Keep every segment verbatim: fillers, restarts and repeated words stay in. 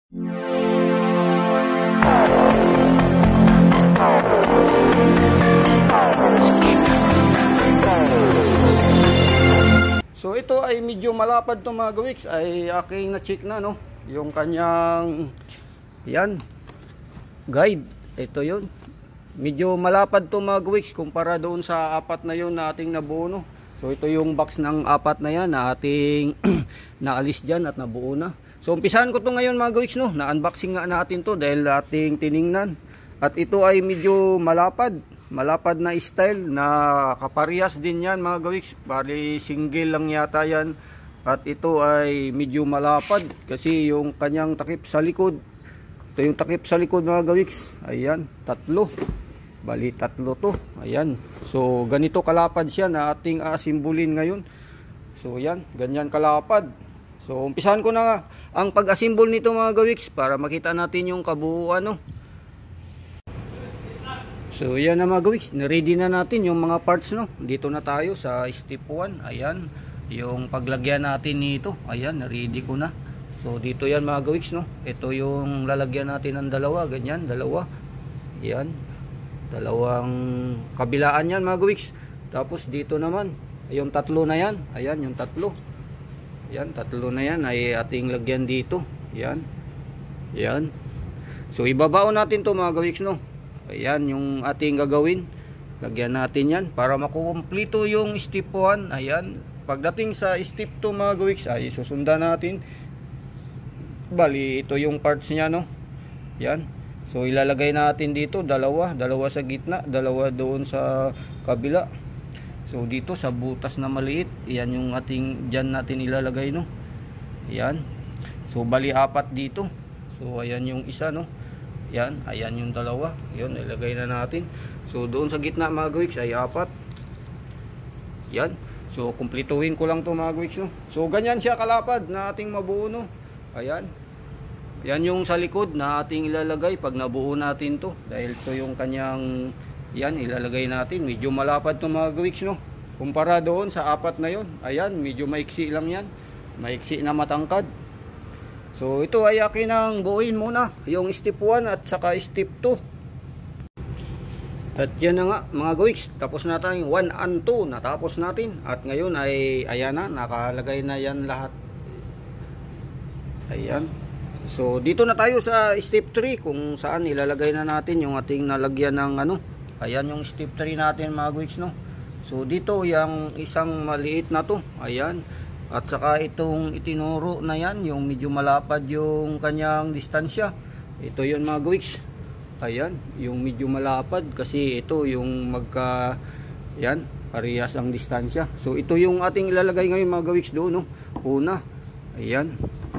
So ito ay medyo malapad to mga gawiks, ay aking na-check na no, yung kanyang yan guide. Ito yun, medyo malapad to mga gawiks kumpara doon sa apat na yun na ating nabuo no. So ito yung box ng apat na yan na ating naalis dyan at nabuo na. So umpisahan ko to ngayon mga gawiks no, na-unboxing nga natin to dahil ating tiningnan. At ito ay medyo malapad, malapad na style na kaparehas din yan mga gawiks. Bali single lang yata yan. At ito ay medyo malapad kasi yung kanyang takip sa likod. Ito yung takip sa likod mga gawiks. Ayan, tatlo. Bali tatlo to. Ayan. So ganito kalapad siya na ating asimbulin ngayon. So yan, ganyan kalapad. So umpisahan ko na ang pag-assemble nito mga gawiks para makita natin yung kabuuan no. So yan na mga gawiks, na-ready na natin yung mga parts no. Dito na tayo sa step one. Ayan, yung paglagyan natin nito. Ayan, na-ready ko na. So dito yan mga gawiks no. Ito yung lalagyan natin ng dalawa, ganyan, dalawa. Ayan. Dalawang kabilaan yan mga gawiks. Tapos dito naman, yung tatlo na yan. Ayan, yung tatlo. Ayan, tatlo na yan ay ating lagyan dito. Ayan. Ayan. So ibabaon natin to mga gawiks no. Ayan yung ating gagawin. Lagyan natin yan para makukumplito yung step one. Ayan. Pagdating sa step two mga gawiks ay susundan natin. Bali ito yung parts niya no. Ayan. So ilalagay natin dito dalawa. Dalawa sa gitna. Dalawa doon sa kabila. So dito sa butas na maliit, yan yung ating dyan natin ilalagay no. Yan. So bali apat dito. So ayan yung isa no. Yan, ayan yung dalawa. Yun, ilagay na natin. So doon sa gitna mga gawiks ay apat. Yan. So kumplituhin ko lang to mga gawiks no. So ganyan siya kalapad na ating mabuo no. Ayan. Yan yung sa likod na ating ilalagay pag nabuo natin to. Dahil to yung kanyang yan, ilalagay natin. Medyo malapad to mga gawiks no. Kumpara doon sa apat na yon. Ayan, medyo maiksi lang yan. Maiksi na matangkad. So ito ay akin ang buuin muna. Yung step one at saka step two. At yan na nga mga gawiks. Tapos na tayo one and two. Natapos natin. At ngayon ay ayan na. Nakalagay na yan lahat. Ayan. So dito na tayo sa step three. Kung saan ilalagay na natin yung ating nalagyan ng ano. Ayan yung step three natin mga gawiks no. So dito yung isang maliit na to. Ayan. At saka itong itinuro na yan, yung medyo malapad yung kanyang distansya. Ito yun mga gawiks. Ayan, yung medyo malapad kasi ito yung magka yan, parehas ang distansya. So ito yung ating ilalagay ngayon mga gawiks doon no. Una. Ayan.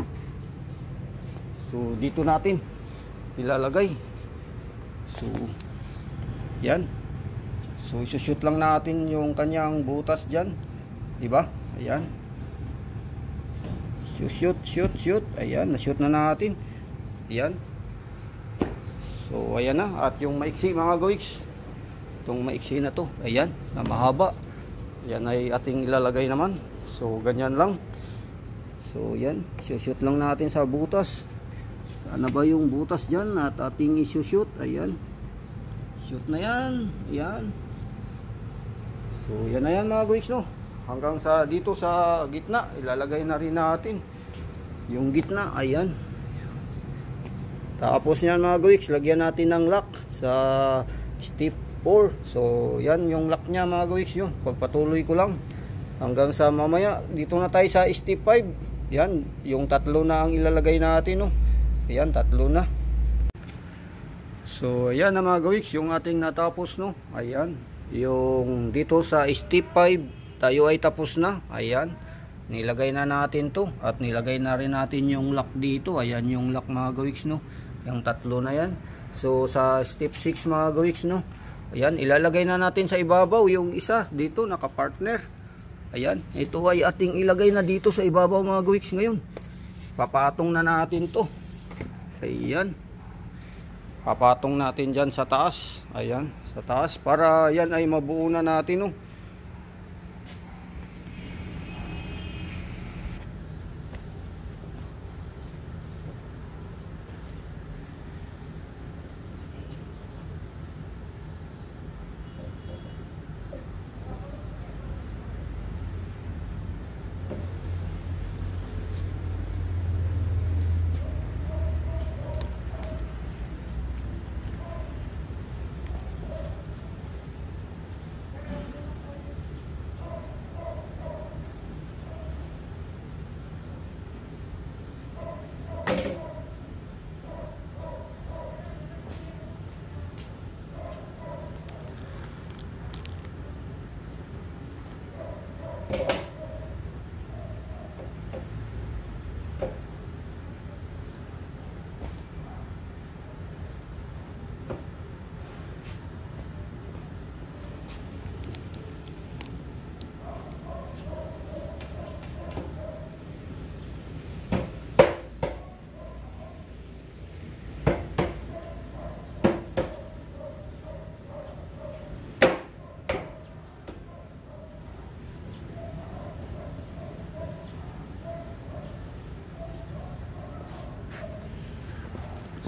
So dito natin ilalagay. So yan. So isushoot lang natin yung kanyang butas diyan. 'Di ba? Ayan. So shoot, shoot, shoot. Ayan, na-shoot na natin. Ayan. So ayan na at yung maiksi mga gawiks. Itong maiksi na 'to. Ayan, na mahaba. Ayan ay ating ilalagay naman. So ganyan lang. So yan, isushoot lang natin sa butas. Sana ba yung butas diyan at ating isushoot? Ayan. Shoot na yan. Ayan. So yan na yan mga gawiks no. Hanggang sa dito sa gitna ilalagay na rin natin yung gitna. Ayan. Tapos yan mga gawiks, lagyan natin ng lock sa step four. So yan yung lock nya mga gawiks yun. Pagpatuloy ko lang hanggang sa mamaya. Dito na tayo sa step five. Yan, yung tatlo na ang ilalagay natin no. Ayan, tatlo na. So ayan na mga gawiks, yung ating natapos no. Ayan, yung dito sa step five tayo ay tapos na. Ayan, nilagay na natin to at nilagay na rin natin yung lock dito. Ayan yung lock mga gawiks no, yung tatlo na yan. So sa step six mga gawiks no, ayan, ilalagay na natin sa ibabaw yung isa dito naka-partner. Ayan, ito ay ating ilagay na dito sa ibabaw mga gawiks ngayon. Papatong na natin to. Ayan, papatong natin dyan sa taas. Ayan, sa taas para yan ay mabuo na natin no.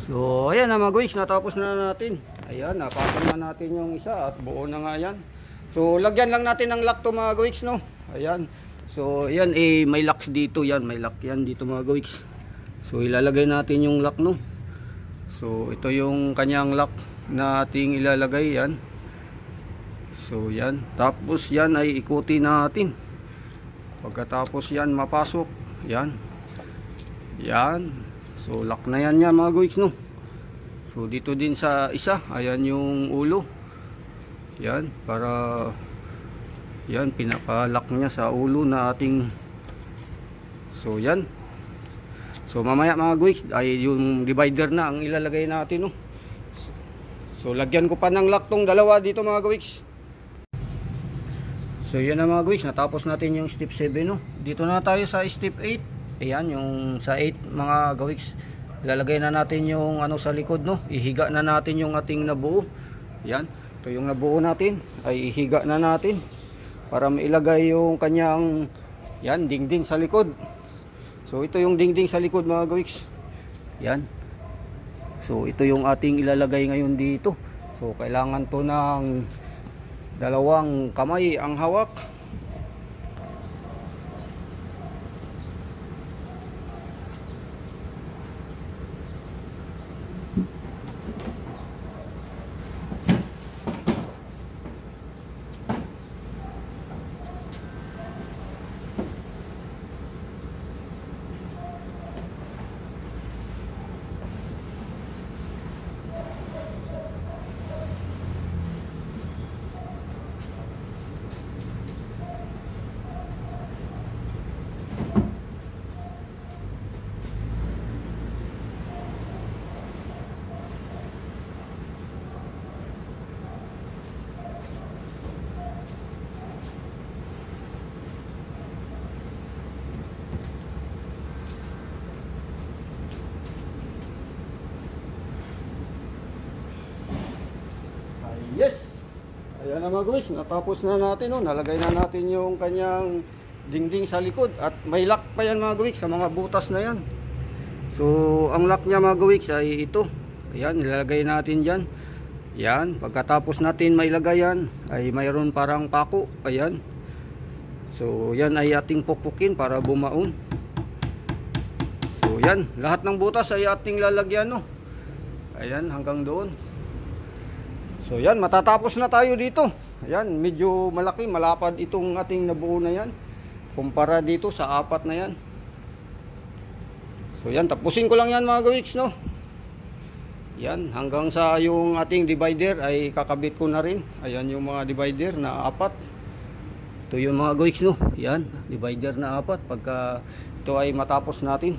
So ayan na mga guys, natapos na natin. Ayan, napasok na natin yung isa at buo na nga yan. So lagyan lang natin ng lock to mga guys, no. Ayan. So ayan, eh may locks dito yan, may lock yan dito mga guys. So ilalagay natin yung lock, no. So ito yung kanyang lock na ating ilalagay yan. So yan, tapos yan ay ikutin natin. Pagkatapos yan mapasok, yan. Yan. So lock na yan yan mga guys, no. So dito din sa isa, ayan yung ulo. Yan, para yan pinaka-lock niya sa ulo na ating. So yan. So mamaya mga guys ay yung divider na ang ilalagay natin, no. So lagyan ko pa ng lock tong dalawa dito mga guys. So yan na mga guys, natapos natin yung step seven, no. Dito na tayo sa step eight. Ayan, yung sa eight mga gawiks, ilalagay na natin yung ano sa likod, no. Ihiga na natin yung ating nabuo. Ayan, ito yung nabuo natin, ay ihiga na natin para mailagay yung kanyang yan, dingding sa likod. So ito yung dingding sa likod mga gawiks. Yan. So ito yung ating ilalagay ngayon dito. So kailangan to ng dalawang kamay ang hawak. Yes. Ayan na mga guys, natapos na natin, no. Nalagay na natin yung kanyang dingding sa likod at may lock pa yan mga guys sa mga butas na yan. So ang lock niya mga guys ay ito. Ayan, nilalagay natin diyan. Yan, pagkatapos natin mailagay yan ay mayroon parang pako. Ayan. So yan ay ating pukpukin para bumaon. So yan, lahat ng butas ay ating lalagyan, no. Ayan, hanggang doon. So yan, matatapos na tayo dito. Ayan, medyo malaki, malapad itong ating nabuo na yan kumpara dito sa apat na yan. So yan, tapusin ko lang yan mga gawiks, no. Yan, hanggang sa yung ating divider ay kakabit ko na rin. Ayan yung mga divider na apat. Ito yung mga gawiks, no. Yan, divider na apat pagka ito ay matapos natin.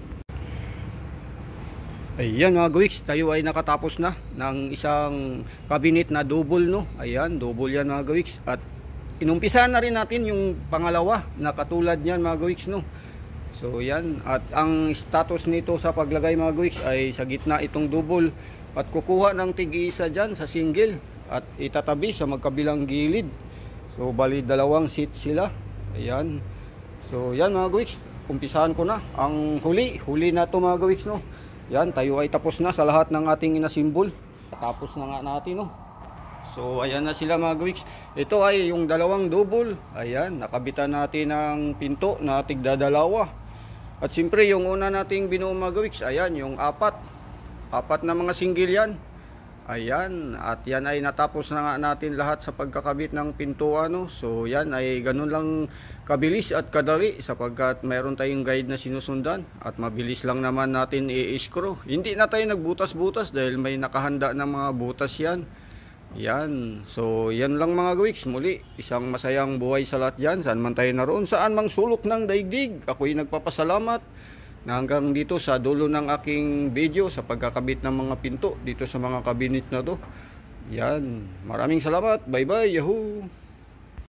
Ayan mga gawiks, tayo ay nakatapos na ng isang cabinet na double, no. Ayan, double yan mga gawiks. At inumpisahan na rin natin yung pangalawa na katulad niyan mga gawiks, no. So yan, at ang status nito sa paglagay mga gawiks ay sa gitna itong double. At kukuha ng tig-isa dyan sa single at itatabi sa magkabilang gilid. So bali dalawang seat sila. Ayan. So yan mga gawiks, umpisahan ko na. Ang huli, huli na to mga gawiks, no. Yan, tayo ay tapos na sa lahat ng ating inasimbol. Tapos na nga natin, no. So ayan na sila mga gawiks. Ito ay yung dalawang double. Ayan, nakabitan natin ng pinto na tigdadalawa. At siyempre yung una nating binuo mga gawiks, ayan yung apat. Apat na mga single yan. Ayan, at yan ay natapos na nga natin lahat sa pagkakabit ng pintuan, no. So yan ay ganun lang kabilis at kadali sapagkat mayroon tayong guide na sinusundan at mabilis lang naman natin i-screw. Hindi na tayo nagbutas-butas dahil may nakahanda ng mga butas yan. Yan, so yan lang mga gawiks. Muli, isang masayang buhay sa lahat yan, saan man tayo naroon, saan mang sulok ng daigdig. Ako'y nagpapasalamat na hanggang dito sa dulo ng aking video sa pagkakabit ng mga pinto dito sa mga cabinet na to. Yan, maraming salamat. Bye bye, yahoo.